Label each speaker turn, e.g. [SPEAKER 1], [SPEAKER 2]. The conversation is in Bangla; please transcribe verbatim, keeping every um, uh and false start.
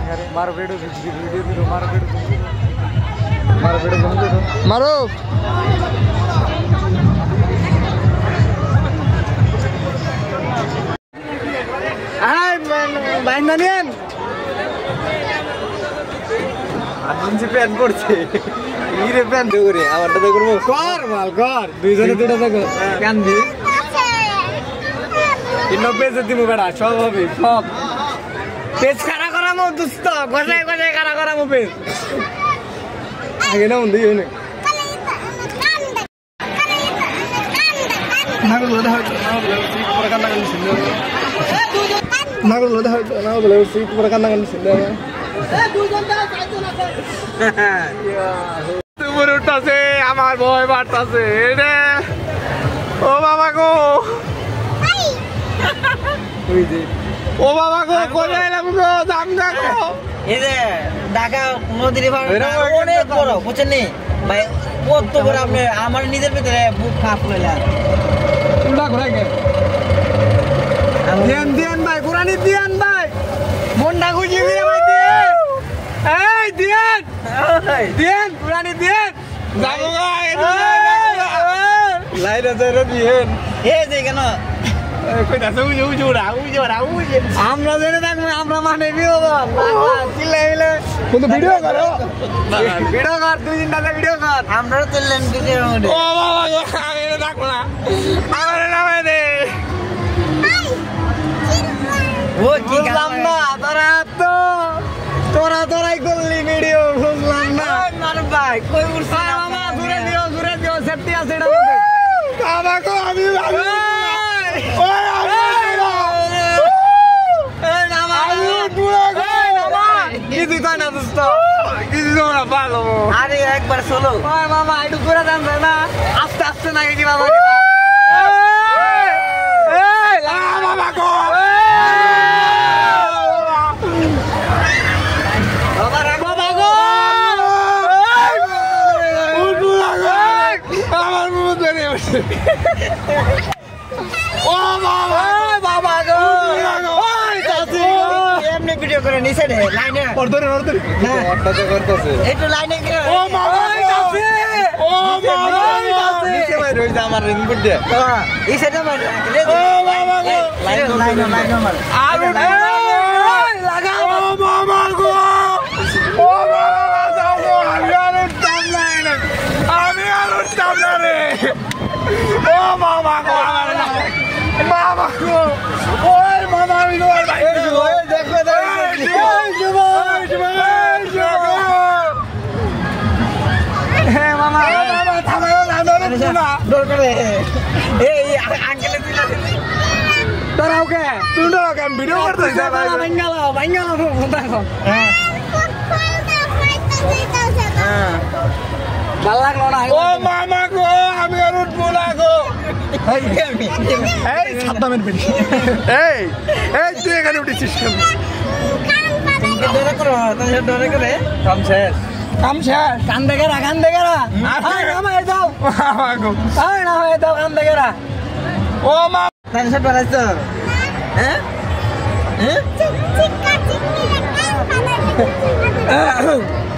[SPEAKER 1] मारो वीडियो वीडियो दे दो मारो वीडियो मारो वीडियो दे दो मारो हाय বাইন্দানিয়ান আনজি প্যান পড়ছে ইরে প্যান করে আমারটা তো করব কর মাল কর দুইজনে দুটো দেখো প্যান দি তিন পেজ দিব বেটা সব হবে সব পেজ খাড়া করামো দোস্ত গজায় গজায় খাড়া করামো পেজ আগে না উন্দি হইনে নাগল লদা হয় পরে কান্না কান্না সিন্ধে নাগল লদা হয় না বলে সিট পরে কান্না কান্না সিন্ধে এ দুইজন দা চাইতো না তুমি উঠতাছে আমার ভয় বাড়তাছে রে ও বাবা গো ওই যে ও বাবা গো কোথায় এলাম গো দাম দেখো
[SPEAKER 2] এই যে ঢাকা নদীর পাড়ে অনেক বড় বুঝছেন নি ভাই কত বড় আপনি আমার নিজের ভিতরে বুক ফাঁপ লইলা
[SPEAKER 1] উল্টা ঘোরা গে দেন দেন ভাই পুরানি দেন ভাই মনটা খুশি হয়ে ভাই দেন এই দেন দেন পুরানি দেন যাবো গায় লাইরা যাইরা দেন
[SPEAKER 2] এই যে কেন
[SPEAKER 1] কইতাছে উই উই জোড়া উই জোড়া উই আমরা জেনে থাকবো আমরা মানে বিনোদন চিল্লাই মিলে কিন্তু ভিডিও করো ভিডিও কর দুই দিন দাদা ভিডিও কর
[SPEAKER 2] আমরা চললেন ভিডিওর মধ্যে
[SPEAKER 1] ও বাবা গো আমি এটা থাকবো না আমার নামে দে
[SPEAKER 2] ও কি
[SPEAKER 1] বুঝলাম না তোরা তো তোরা তোরাই করলি ভিডিও বুঝলাম না
[SPEAKER 2] মার ভাই কই উঠছ
[SPEAKER 1] মামা দূরে দিও দূরে দিও সেফটি আছে এটা বাবা গো আমি
[SPEAKER 2] আরে একবার চলো
[SPEAKER 1] মামা একটু করে দেন না আস্তে আস্তে না কি বাবা বাবা গো বাবা বাবা গো আমার মুখ ধরে ও বাবা বাবা গো
[SPEAKER 2] এমনি ভিডিও করে নিছে রে লাইনে
[SPEAKER 1] ওর ধরে ওর ধরে অট্টাচা করতেছে
[SPEAKER 2] একটু লাইনে গিয়ে
[SPEAKER 1] ও মামা কাছে ও মামা নিচে ভাই রইছে আমার ইনপুট দে
[SPEAKER 2] এই সাইডে মার
[SPEAKER 1] ও বাবা গো
[SPEAKER 2] লাইন লাইন লাইন মার
[SPEAKER 1] আর লাগা ও মামা গো ও বাবা যাও গো আমি আর উঠতাম না আমি আর উঠতাম না রে ও মামা গো আমার মামা গো ওই মামা আমি তো আর ভাই দেখো দেখো এই যুব এই যুব এই যুব হে মামা মামা থামাও না ধরে না
[SPEAKER 2] দৌড় করে এই আঙ্কেলে দিলা
[SPEAKER 1] তোরা ওকে তুই না কেন ভিডিও করতেছিস না বাঙ্গালা বাঙ্গালা দেখো হ্যাঁ হ্যাঁ ভাল লাগলো না ও মামা গো আমি আর উঠবো না গো এই এই সাবধানে বেরি এই এই তুই এখানে উঠেছিস কেন
[SPEAKER 2] ডরে করো তাহলে ডরে করে
[SPEAKER 1] কাম শেষ কাম শেষ
[SPEAKER 2] কান দেখে রা কান দেখে রা
[SPEAKER 1] আরে মামা এই দাও মামা গো
[SPEAKER 2] আরে না হয় দাও কান দেখে রা
[SPEAKER 1] ও মা
[SPEAKER 2] তাহলে সব বানাইছো হ্যাঁ হ্যাঁ